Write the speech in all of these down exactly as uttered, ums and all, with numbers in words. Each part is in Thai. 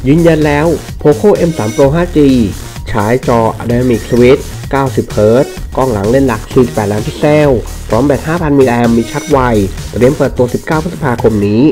ยืนยันแล้ว Poco เอ็ม ทรี Pro ไฟว์ จี ฉายจอ Dynamic Switch เก้าสิบ เฮิร์ตซ์ กล้องหลังเลนส์หลัก สี่สิบแปด ล้านพิกเซล พร้อมแบต ห้าพัน มิลลิแอมป์ มีชาร์จไว เตรียมเปิดตัว สิบเก้า พฤษภาคมนี้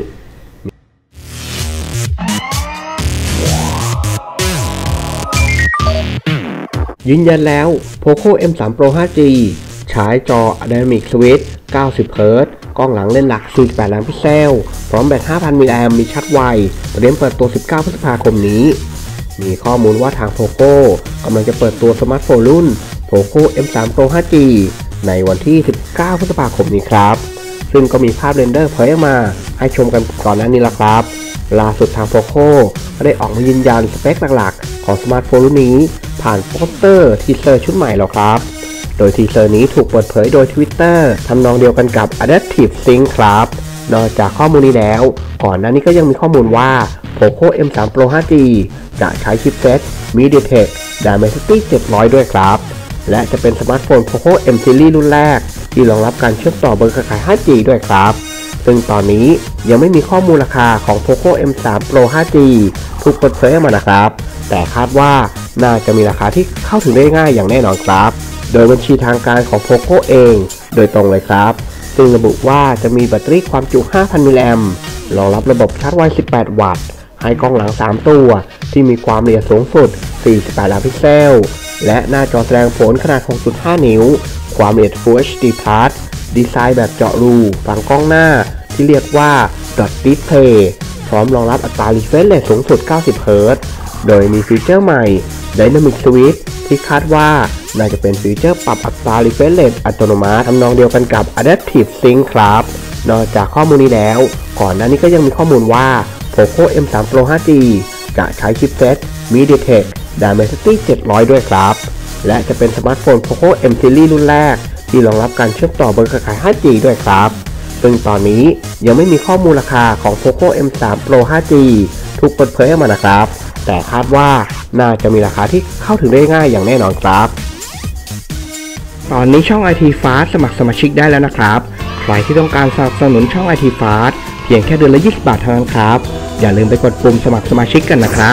ยืนยันแล้ว Poco เอ็ม ทรี Pro ไฟว์ จี ฉายจอ Dynamic Switch เก้าสิบ เฮิร์ตซ์ กล้องหลังเลนส์หลัก สี่สิบแปด ล้านพิกเซล พร้อมแบต ห้าพัน มิลลิแอมป์ มีชาร์จไว เตรียมเปิดตัว สิบเก้า พฤษภาคมนี้มีข้อมูลว่าทาง Poco กำลังจะเปิดตัวสมาร์ทโฟนรุ่น Poco เอ็ม ทรี Pro ไฟว์ จี ในวันที่ สิบเก้า พฤษภาคมนี้ครับซึ่งก็มีภาพเรนเดอร์เผยออกมาให้ชมกันก่อนหน้านี้แล้วครับล่าสุดทาง Poco ก็ได้ออกมายืนยันสเปคหลักๆของสมาร์ทโฟนรุ่นนี้ผ่านโปสเตอร์ทีเซอร์ชุดใหม่แล้วครับโดยทีเซอร์นี้ถูกเปิดเผยโดย Twitter ทำนองเดียวกันกับ Adaptive Sync ครับนอกจากข้อมูลนี้แล้วก่อนหน้านี้ก็ยังมีข้อมูลว่า Poco เอ็ม ทรี Pro ไฟว์ จี จะใช้ชิปเซ็ต MediaTek Dimensity เจ็ดร้อยด้วยครับและจะเป็นสมาร์ทโฟน Poco M Series รุ่นแรกที่รองรับการเชื่อมต่อบนเครือข่าย ไฟว์ จี ด้วยครับซึ่งตอนนี้ยังไม่มีข้อมูลราคาของ Poco เอ็ม ทรี Pro ไฟว์ จี ถูกเปิดเผยออกมานะครับแต่คาดว่าน่าจะมีราคาที่เข้าถึงได้ง่ายอย่างแน่นอนครับโดยบัญชีทางการของ Poco เองโดยตรงเลยครับซึ่งระบุว่าจะมีแบตเตอรี่ความจุ ห้าพัน มิลลิแอมป์รองรับระบบชาร์จไว สิบแปด วัตต์ให้กล้องหลัง สาม ตัวที่มีความละเอียดสูงสุด สี่สิบแปด ล้านพิกเซลและหน้าจอแสดงผลขนาด หกจุดห้า นิ้วความละเอียด Full เอช ดี Plus ดีไซน์แบบเจาะรูฝั่งกล้องหน้าที่เรียกว่า Dot Display พร้อมรองรับอัตรา Refresh Rate สูงสุด เก้าสิบ เฮิร์ตซ์ โดยมีฟีเจอร์ใหม่ Dynamic Switch ที่คาดว่าน่าจะเป็นฟีเจอร์ปรับอัตรา Refresh Rate อัตโนมัติทำนองเดียวกันกับ Adaptive Sync ครับนอกจากข้อมูลนี้แล้วก่อนหน้านี้ก็ยังมีข้อมูลว่า Poco เอ็ม ทรี Pro ไฟว์ จี จะใช้ชิปเซ็ต MediaTek Dimensity เจ็ดร้อยด้วยครับและจะเป็นสมาร์ทโฟน Poco M Series รุ่นแรกที่รองรับการเชื่อมต่อบนเครือข่าย ไฟว์ จี ด้วยครับซึ่งตอนนี้ยังไม่มีข้อมูลราคาของ Poco เอ็ม ทรี Pro ไฟว์ จี ถูกเปิดเผยออกมานะครับแต่คาดว่าน่าจะมีราคาที่เข้าถึงได้ง่ายอย่างแน่นอนครับตอนนี้ช่อง ไอ ที Fast สมัครสมาชิกได้แล้วนะครับใครที่ต้องการสนับสนุนช่อง ไอ ที Fast เพียงแค่เดือนละยี่สิบบาทเท่านั้นครับอย่าลืมไปกดปุ่มสมัครสมาชิกกันนะครับ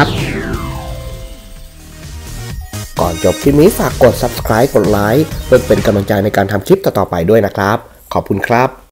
ก่อนจบคลิปนี้ฝากกด Subscribe กดไลค์เพื่อเป็นกำลังใจในการทำคลิปต่อๆไปด้วยนะครับขอบคุณครับ